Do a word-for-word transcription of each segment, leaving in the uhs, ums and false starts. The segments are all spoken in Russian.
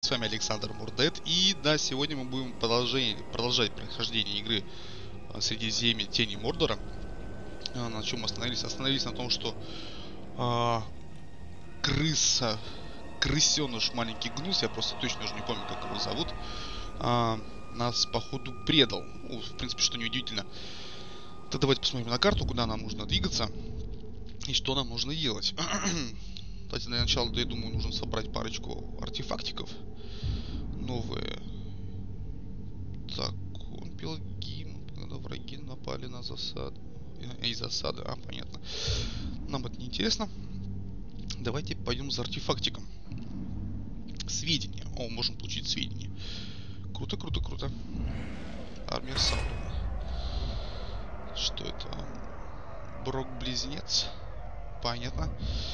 С вами Александр Мурдет, и да, сегодня мы будем продолжать, продолжать прохождение игры Средиземье Тени Мордора. На чем мы остановились? Остановились на том, что а, крыса, крысеныш маленький гнус, я просто точно уже не помню, как его зовут, а, нас походу предал. О, в принципе, что неудивительно. То давайте посмотрим на карту, куда нам нужно двигаться и что нам нужно делать. Кстати, для начала, я думаю, нужно собрать парочку артефактиков новые. Так, он пил гимн, когда враги напали на засаду. И засады, а, понятно. Нам это не интересно. Давайте пойдем за артефактиком. Сведения. О, можем получить сведения. Круто, круто, круто. Армия Саурона. Что это? Брок-близнец. Понятно.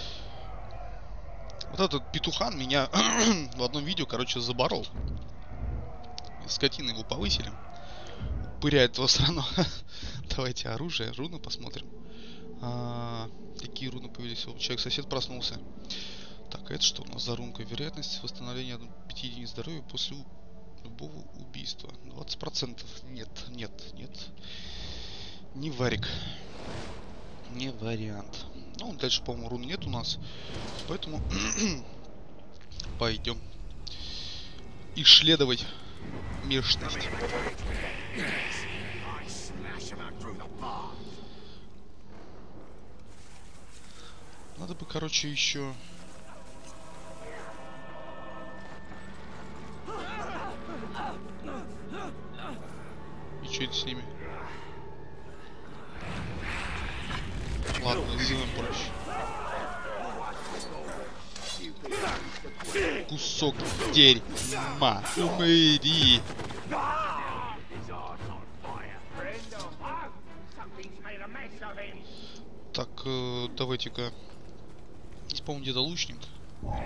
Вот этот петухан меня в одном видео, короче, заборол. Скотина его повысили. Пыряет его срано. Давайте оружие, руны посмотрим. А, какие руны появились? Вот человек-сосед проснулся. Так, а это что у нас за рунка? Вероятность восстановления пяти единиц здоровья после любого убийства. двадцать процентов. Нет, нет, нет. Не варик. Не вариант. Ну, дальше, по-моему, рун нет у нас. Поэтому пойдем исследовать местность. Надо бы, короче, еще... И что это с ними? Ладно, сделаем проще. Кусок дерьма. Умри. Так, э, давайте-ка. Здесь, по-моему, где-то лучник. Да.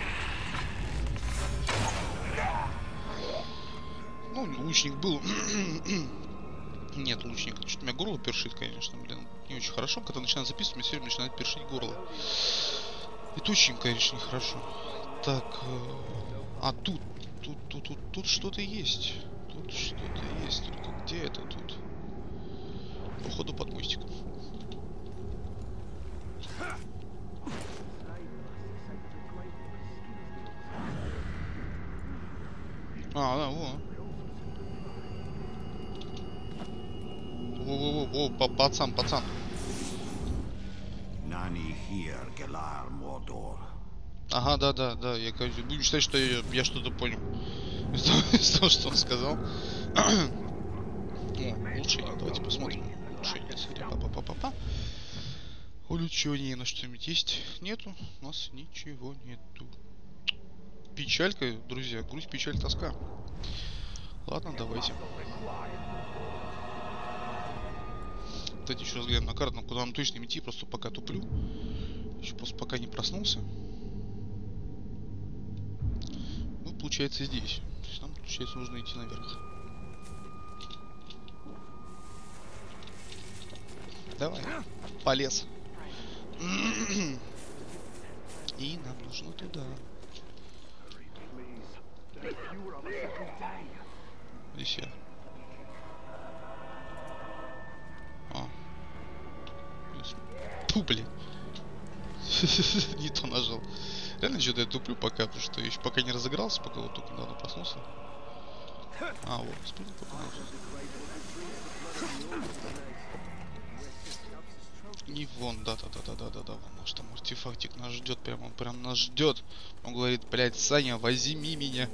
Ну, лучник был. Нет, лучник. Что-то у меня горло першит, конечно, блин. Не очень хорошо. Когда начинаю записывать, мне все время начинает першить горло. Это очень, конечно, нехорошо. Так. Э, а тут. Тут, тут, тут, тут что-то есть. Тут что-то есть. Только где это тут? Походу под мостиком. А, да, во. Во-во-во, во, пацан, пацан. Ага, да, да, да, я, кажется, будем считать, что я, я что-то понял. Из того, из того, что он сказал. О, улучшение, давайте посмотрим. Улучшение, смотри, па-па-па-па-па. Улучшение на что-нибудь есть? Нету, у нас ничего нету. Печалька, друзья, грусть, печаль, тоска. Ладно, давайте. Давайте еще раз глянем на карту, куда нам точно идти, просто пока туплю. Еще просто пока не проснулся. Ну, получается, здесь. То есть нам, получается, нужно идти наверх. Давай, полез. И нам нужно туда. Здесь я. А. Ту, блин. Не то нажал. Реально что-то я туплю пока, потому что я еще пока не разыгрался, пока вот только недавно проснулся. А, вот, спрыгнул пока нажал. И вон, да-да-да-да-да-да, вон наш там артефактик нас ждет, прям он прям нас ждет. Он говорит, блядь, Саня, возьми меня.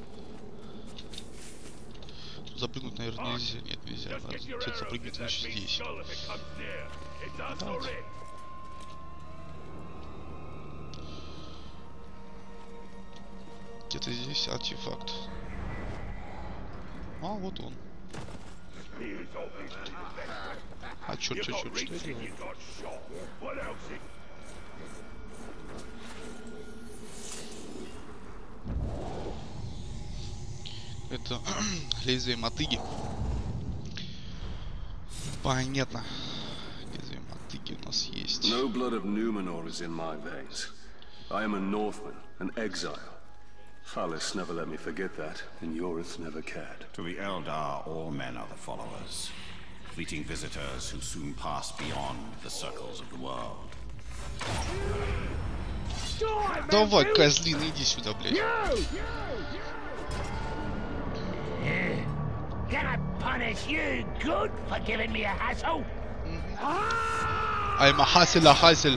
Запрыгнуть, наверное, нельзя. Нет, нельзя. Надо где-то запрыгнуть, значит, здесь. Давайте. Где-то здесь артефакт. А, вот он. А, черт, черт, черт, что я делаю? Это лезвие мотыги. Понятно. Лезвие мотыги у нас есть. No blood of Numenor is in my veins. I am a Northman, an exile. Thalis never let me forget that, and Yorith never cared. To the Eldar, all men are the followers. Fleeting visitors who soon pass beyond the circles of the world. Давай, козлин, иди сюда, блядь. Gonna punish you good for giving me a hassle. I'm a hassle, a hassle.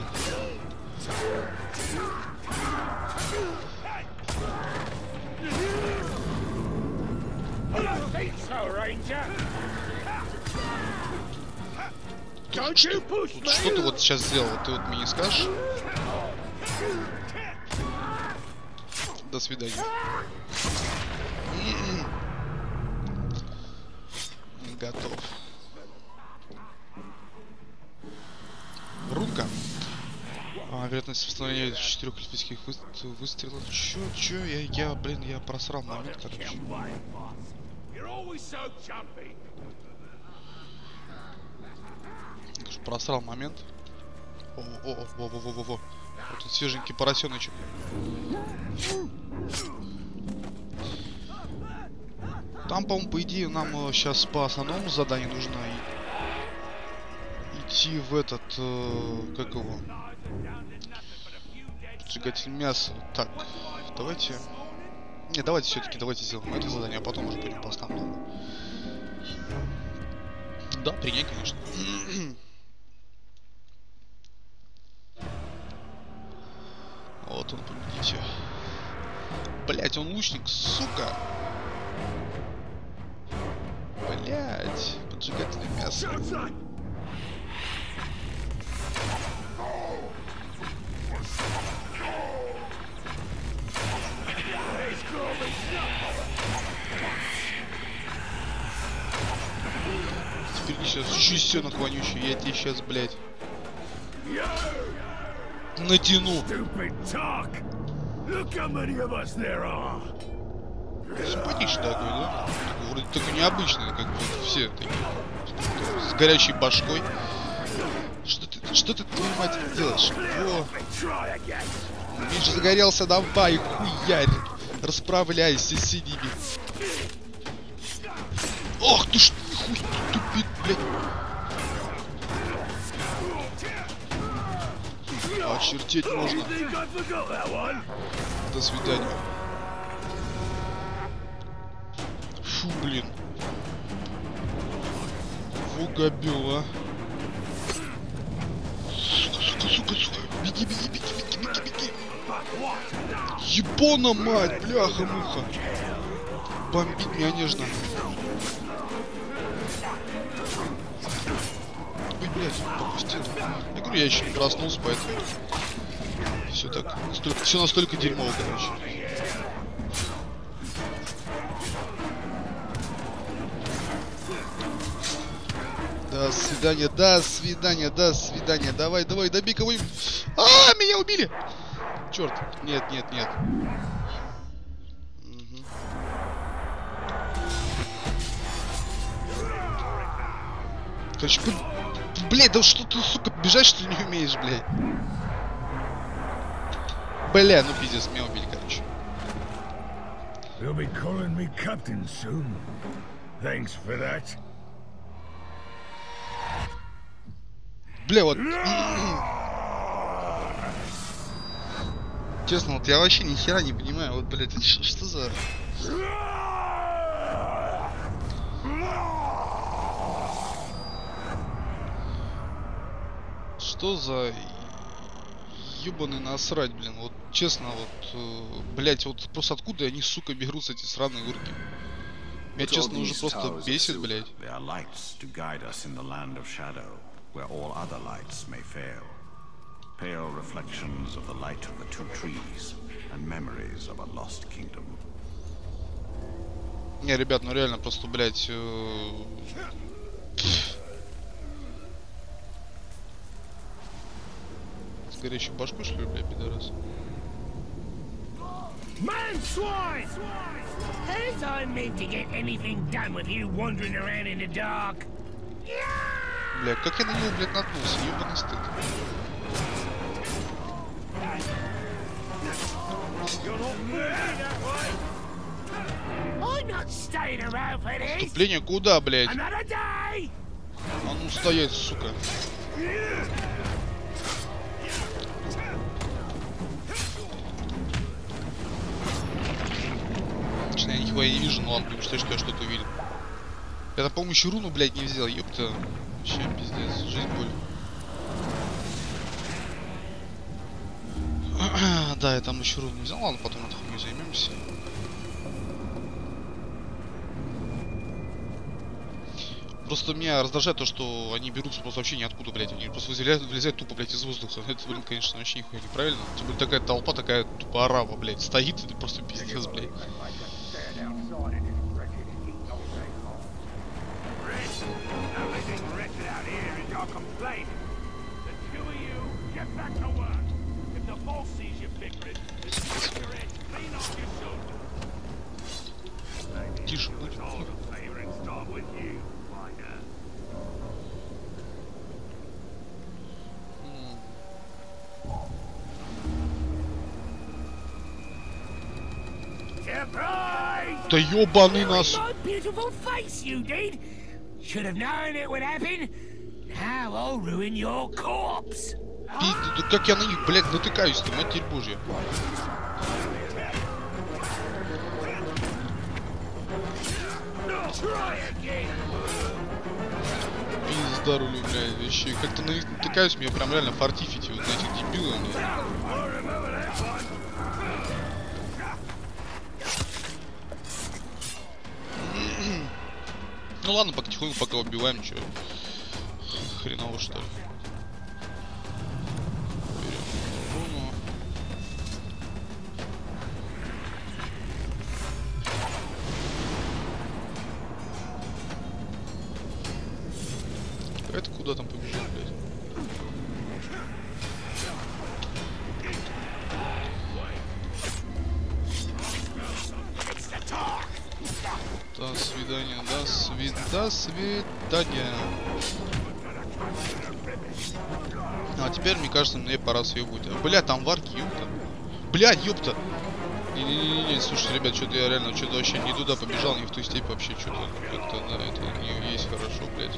Что, вот, что ты вот сейчас сделал? Ты вот мне не скажешь? До свидания. Готов. Рунка. А, вероятность восстановления четырех эльфийских выстрелов. Чё, чё, я, я, блин, я просрал момент, короче. Просрал момент. О, о, о, во, во, во, во, во. Вот тут свеженький поросеночек. Там, по-моему, по идее, нам сейчас по основному заданию нужно идти в этот, э, как его, поджигатель мяса. Так, давайте, не, давайте все-таки, давайте сделаем это задание, а потом уже пойдем по основному. Да, принять, конечно. Вот он, помните. Блять, он лучник, сука. Блять, поджигательное мясо. Теперь не сейчас чистенок вонючий, я тебе сейчас, блять, натяну. Симпатичный такой, да? Такой, вроде такой необычный, как бы все такие. С горячей башкой. Что ты, что ты, твою мать, делаешь? О! Меч загорелся, давай, хуярь! Расправляйся с ними. Ох ты ж, хуй ты тупит, блядь! Очертеть можно. До свидания. Фу, блин. Фугабела. Сука, сука, сука, сука. Беги, беги, беги, беги, беги, беги. Ебона, мать, бляха-муха. Бомбит меня нежно. Ой, блядь, пропустил. Я говорю, я еще не проснулся, поэтому все так, настолько, все настолько дерьмово, короче. До свидания, до свидания, до свидания. Давай, давай, добей кого-нибудь. А, меня убили! Черт, нет, нет, нет. Угу. Короче, блядь, да что ты, сука, бежать что ли не умеешь, блядь? Бля, ну пиздец, меня убили, короче. You'll be calling me captain soon. Thanks for that. Бля, вот... Честно, вот я вообще ни хера не понимаю. Вот, блядь, что, что за... Что за... Ёбаный насрать, блин. Вот, честно, вот... Э, блядь, вот просто откуда они, сука, берутся эти сраные урки? Меня, честно, уже просто бесит, блядь. Where all other lights may fail. Pale reflections of the light of the two trees and memories of a lost kingdom. Не, ребят, ну реально просто, блядь... Э... С горячей башкой, что ли, блядь, пидорас? Man swine! Has I meant to get anything done with you wandering around in the dark? Бля, как я на него, блядь, наткнулся, ебаный стыд. Вступление куда, блядь? А ну стоять, сука. Точно, я нихуя не вижу, но ладно, будем считать, что я что-то увидел. Я, по-моему, еще руну, блядь, не взял, ёпта. Вообще, пиздец, жизнь боль. Да, я там еще руну не взял, ладно, потом этой хуйней займемся. Просто меня раздражает то, что они берутся просто вообще ниоткуда, блядь. Они просто вылезают, вылезают тупо, блядь, из воздуха. Это, блин, конечно, вообще нихуя неправильно. Тем более такая толпа, такая тупо арава, блядь, стоит, это просто пиздец, блядь. Тише будь. Да ёбаный нас! Пиздец, как я на них, блядь, натыкаюсь-то, матерь божья. Пизда рулю, блядь, вообще. Как-то на них натыкаюсь, меня прям реально фортифить, вот на этих дебилов, блядь. Ну ладно, потихоньку пока убиваем, чё. Хреново, что ли. Это куда там побежал, блядь? До свидания, до свид... до свидания. А теперь, мне кажется, мне пора съебать. Бля, там варки, ёпта. Бля, ёпта. Не-не-не-не, слушай, ребят, что-то я реально, что-то вообще не туда побежал, не в ту степь вообще, что-то как-то, да, это не есть хорошо, блядь.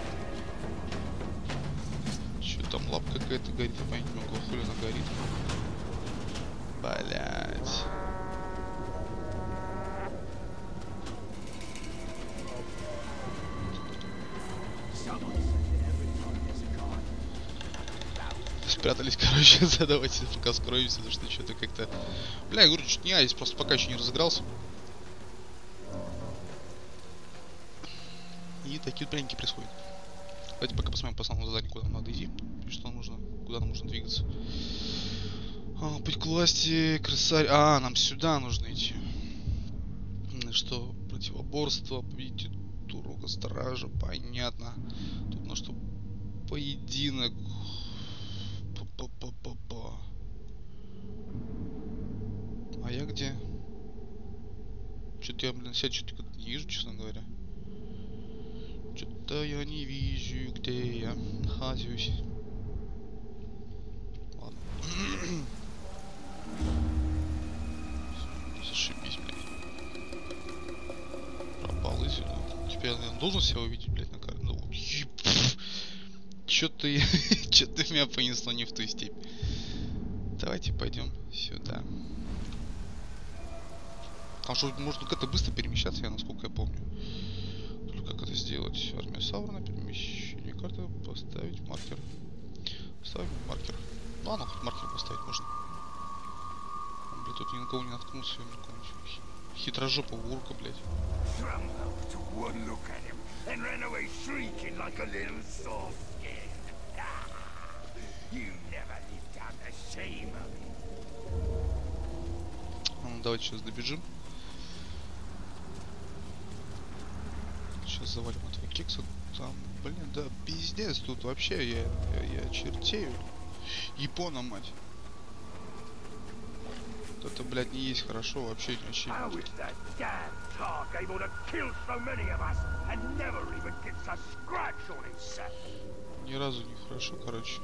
Там лапка какая-то горит, я понять не могу, хули она горит. Блять. Спрятались, короче, давайте пока скроемся, потому что что-то как-то... Бля, я говорю, что не я здесь просто пока еще не разыгрался. И такие пряники происходят. Давайте пока посмотрим по основному заданию, куда нам надо идти. И что нам нужно, куда нам нужно двигаться. А, путь к власти, крысарь. А, нам сюда нужно идти. Что? Противоборство, победите Турука, стража, понятно. Тут на что? Поединок. Па-па-па-па-па. А я где? Что-то я, блин, себя что-то не вижу, честно говоря. Что-то я не вижу, где я нахожусь. Ладно. Зашибись, блядь. Пропал и сюда. Теперь я, наверное, должен себя увидеть, блядь, на карте. Ну, Чё-то я... Чё-то меня понесло не в ту степь. Давайте пойдем сюда. Потому что можно как-то быстро перемещаться, я насколько я помню. Только как это сделать? Армия Саврона, перемещение карты, поставить маркер. Ставим маркер. Ну ладно, хоть маркер поставить можно. Блин, тут ни на кого не наткнулся, я какого-нибудь хитрожопого урка, блядь. Ну, давайте сейчас добежим. Сейчас завалим этого кекса. Там, блин, да, пиздец, тут вообще я, я, я чертею. Япона, мать. Это, блядь, не есть хорошо, вообще не очень. Ни разу не хорошо, короче.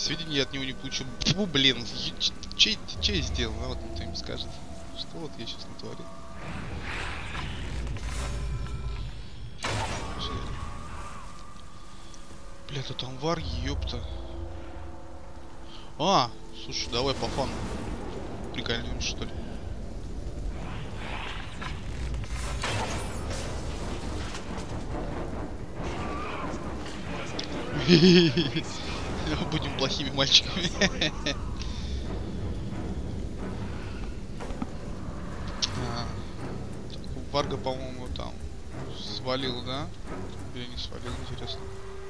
сведений от него не получу. Фу, блин, чей, чей сделал? А вот кто им скажет. Что вот я сейчас натворил? Бля, тут амвар, ёпта. А, слушай, давай по фану. Прикольнем, что ли. Будем плохими мальчиками. А, Варга, по-моему, там свалил, да? Или не свалил, интересно.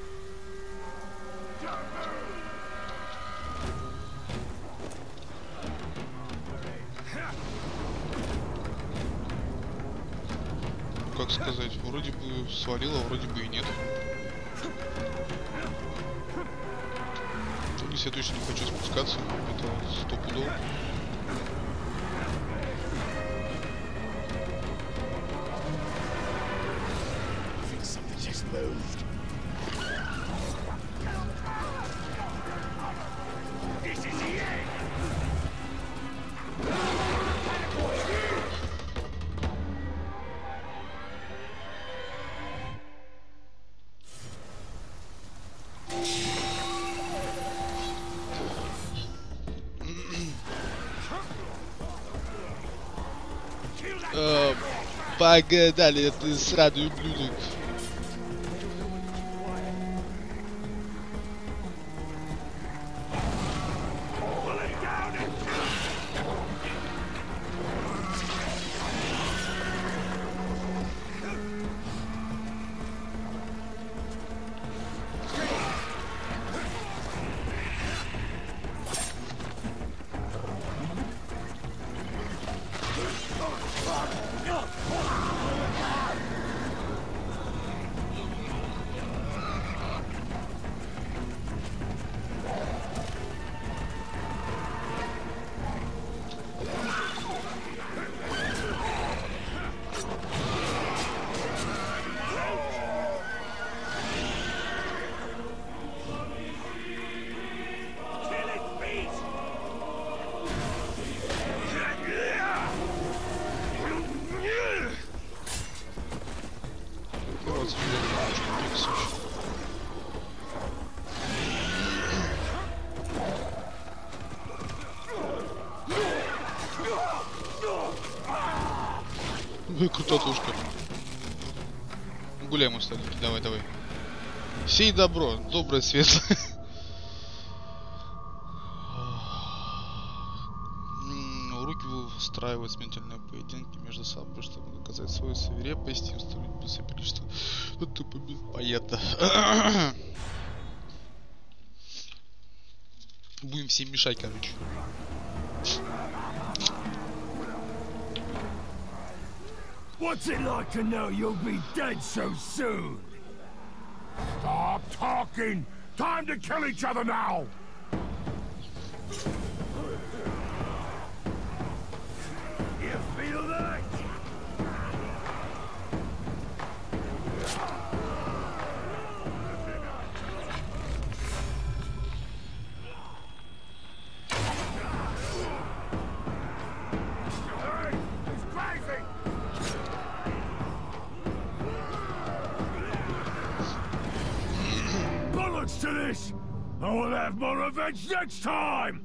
Как сказать, вроде бы свалил, а вроде бы и нет. Если я точно не хочу спускаться, это стопудово. Погнали, ты сраный ублюдок. Ну, крутотушка. Гуляем, остальники, давай, давай. Сей добро, доброе светлое. Руки устраивают смертельные поединки между собой, чтобы доказать свою свирепость и устроить быстрое количество. Вот тупо понятно. Будем всем мешать, короче. What's it like to know you'll be dead so soon? Stop talking! Time to kill each other now! You feel that? Hey, he's crazy! Bullets to this! I will have more revenge next time!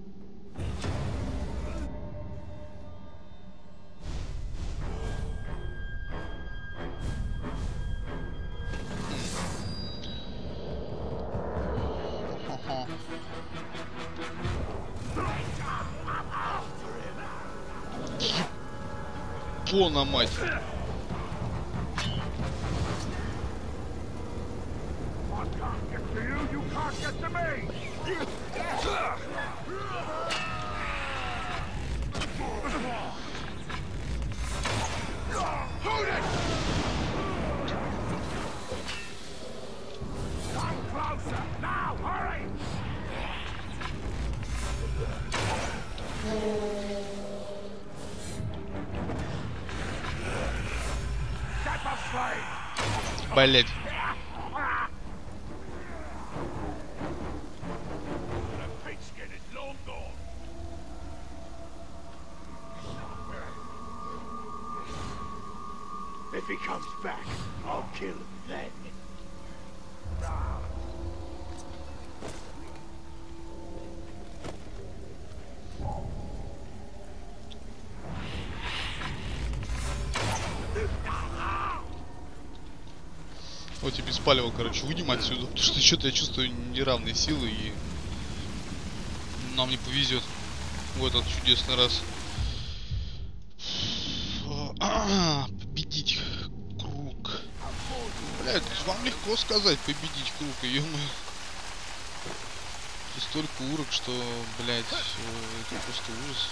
Пона, мать. Блять. If he comes back, I'll kill him then. Вот и беспалево, короче, выйдем отсюда, потому что что-то я чувствую неравные силы, и нам не повезет в этот чудесный раз. Победить круг. Блять, вам легко сказать победить круг, ё-моё. Столько урок, что, блять, это просто ужас.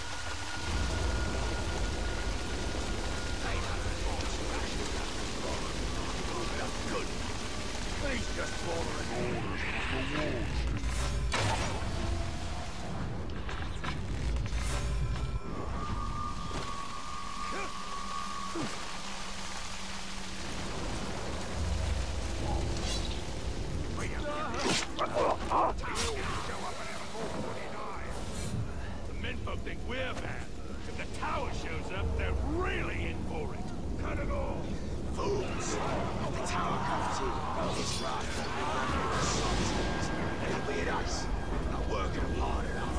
The menfolk think we're bad. If the tower shows up, they're really in for it. Cut it off. Fools! The tower comes in. It's right. They'll be at us. Not working hard enough.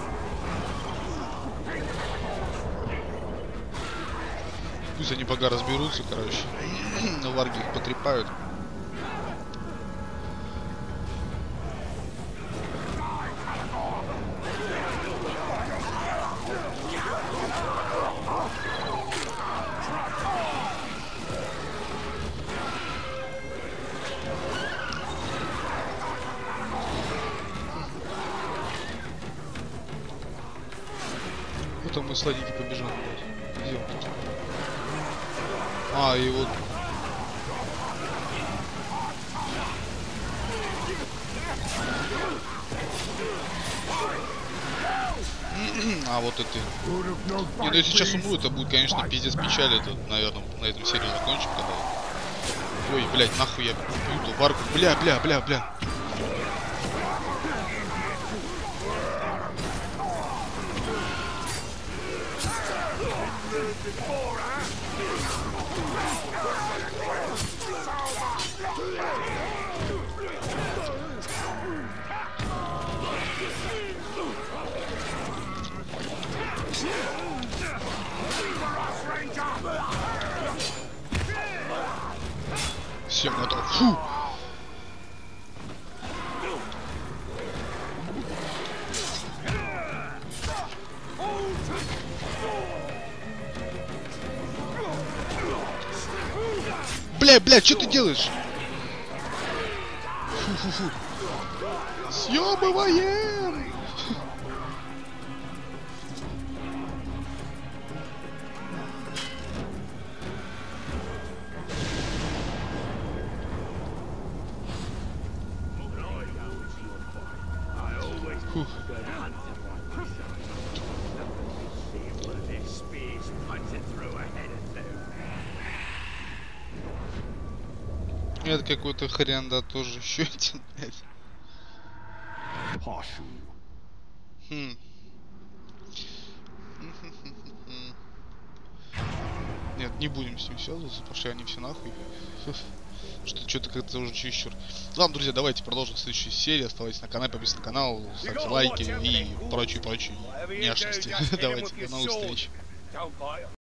Пусть они пока разберутся, короче. Варги их потрепают. Вот там мы сладенький побежал. Где он тут? А, и вот. А, вот это. Не, ну если сейчас умру, это будет, конечно, пиздец печаль. Это, наверное, на этом серию закончим, когда... Ой, блядь, нахуй я бью ту варку. Бля, бля, бля, бля. Всем готов. Фу. Бля, бля, что ты делаешь? Фу-фу-фу. Съебываем! Фух. Это какой-то хрен, да, тоже еще один, блядь. Хм. Нет, не будем с ним связываться, пошли они все нахуй. Что что-то как-то уже чересчур. Ладно, друзья, давайте продолжим в следующей серии. Оставайтесь на канале, подписывайтесь на канал, ставьте лайки и прочие-прочие няшности. Давайте, до новых встреч.